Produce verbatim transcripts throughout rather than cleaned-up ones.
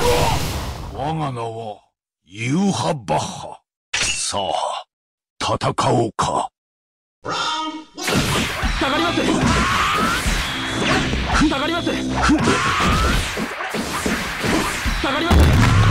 我が名はユーハ・バッハ。さあ戦おうか。 下がります。下がります。下がります。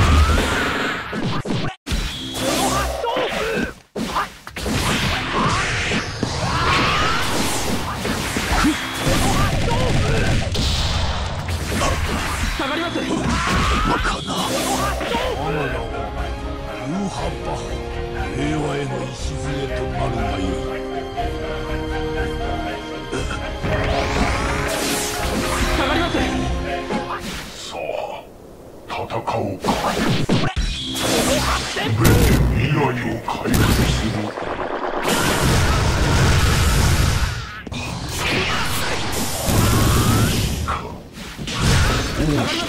下がります。 バカな。我が名はユーハ・バッハ。平和への礎となるがよい。 下がります。 さあ戦おうか。全て未来を回復する。 下がります。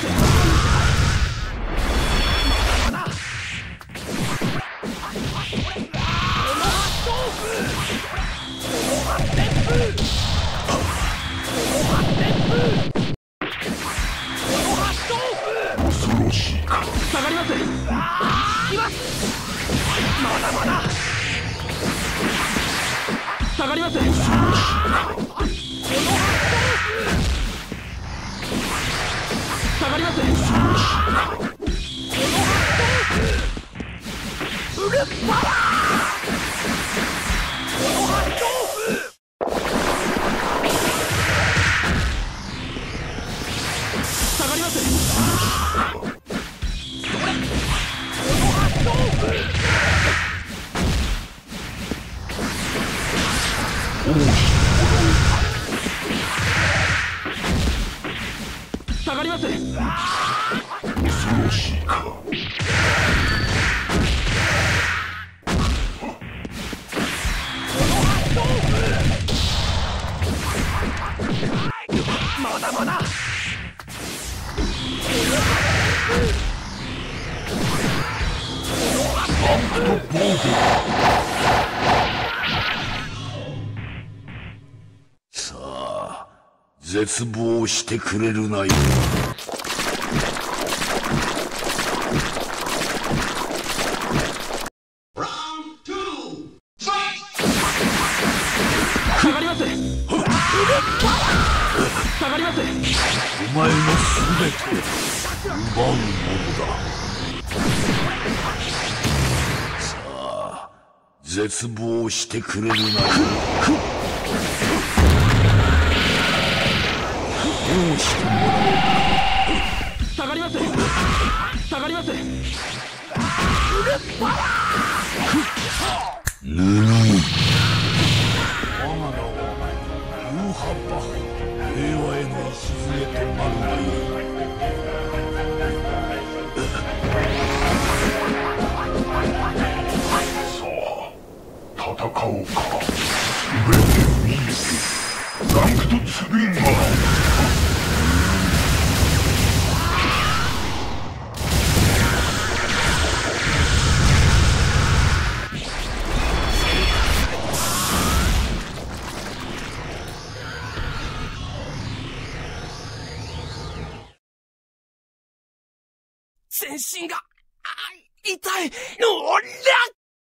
恐ろしいか。 下がります。まだまだ。下がります。下がります。うるっパワー。下がります。下がります。 恐ろしいか。 まだまだ。 バンクと防御。さあ絶望してくれるなよ。 下がります。下がります。 お前の全て奪うものだ。さあ絶望してくれるなよ。どうしてもらおうか。 下がります。下がります。 ぬるい。我が名はユーハ・バッハ。平和への礎となるがよい。さあ戦おうか。全て見えてランクとツビンが。 全身が、あ、痛い。おりゃ！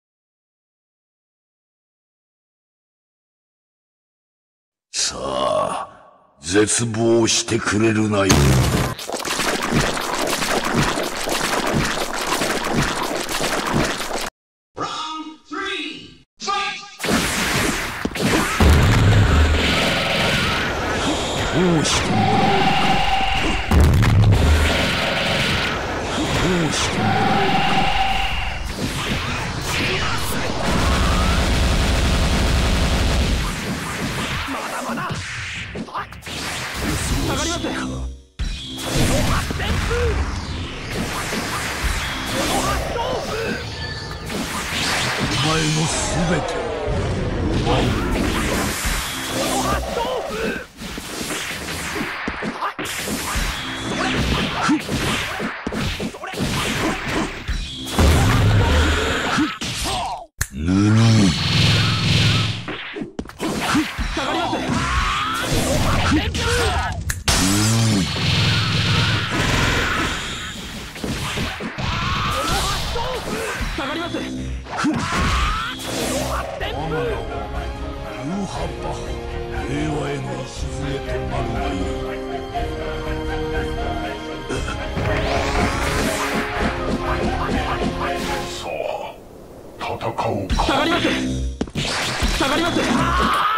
さあ絶望してくれるなよ。どうしてもらおうか。どうしてもらおうか。 まだまだ。下がります。 お前の全てを奪うものだ。ぬるい。 下がります。 下がります。 我が名はユーハバ。平和への礎となるがよい。さあ戦おうか。 下がります。下がります。